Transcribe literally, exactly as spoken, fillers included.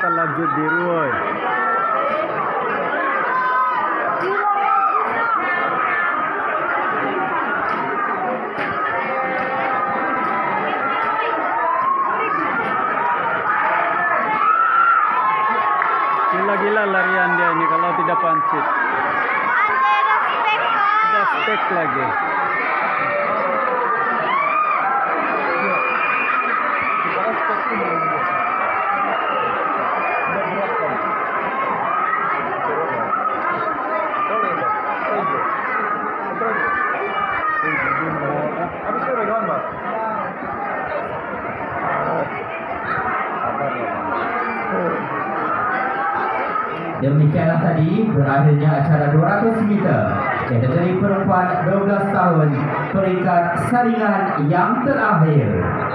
kalajud diroy. Gila-gila larian dia ini kalau tidak pancit. Ada spek lagi. Demikianlah tadi berakhirnya acara dua ratus meter kategori perempuan dua belas tahun peringkat saringan yang terakhir.